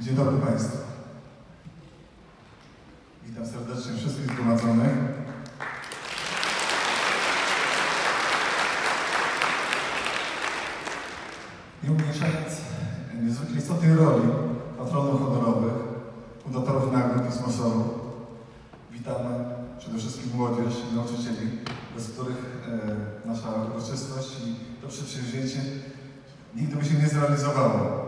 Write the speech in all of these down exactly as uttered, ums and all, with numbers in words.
Dzień dobry Państwu. Witam serdecznie wszystkich zgromadzonych. Nie umniejszając niezwykle istotnej roli patronów honorowych, fundatorów nagród i sponsorów, witamy przede wszystkim młodzież i nauczycieli, bez których e, nasza uroczystość i to przedsięwzięcie nigdy by się nie zrealizowało.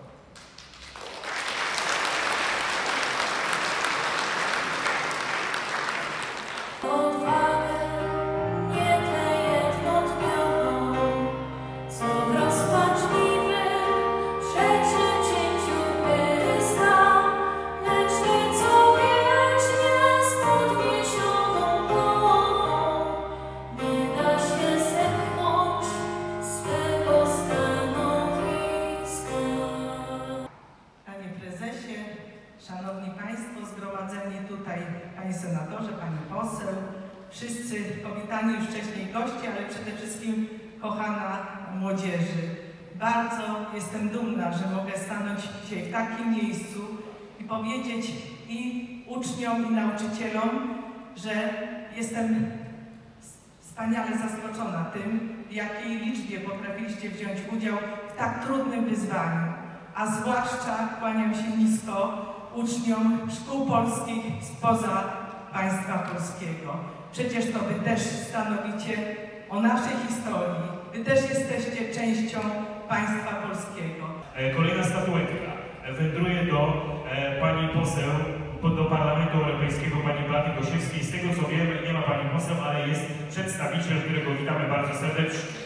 Szanowni Państwo, zgromadzeni tutaj, Panie Senatorze, Pani Poseł, wszyscy powitani już wcześniej goście, ale przede wszystkim kochana młodzieży. Bardzo jestem dumna, że mogę stanąć dzisiaj w takim miejscu i powiedzieć i uczniom, i nauczycielom, że jestem wspaniale zaskoczona tym, w jakiej liczbie potrafiliście wziąć udział w tak trudnym wyzwaniu, a zwłaszcza kłaniam się nisko uczniom szkół polskich spoza państwa polskiego. Przecież to Wy też stanowicie o naszej historii. Wy też jesteście częścią państwa polskiego. Kolejna statuetka wędruje do e, pani poseł, do Parlamentu Europejskiego, pani Beaty Gosiewskiej. Z tego co wiemy, nie ma pani poseł, ale jest przedstawiciel, którego witamy bardzo serdecznie.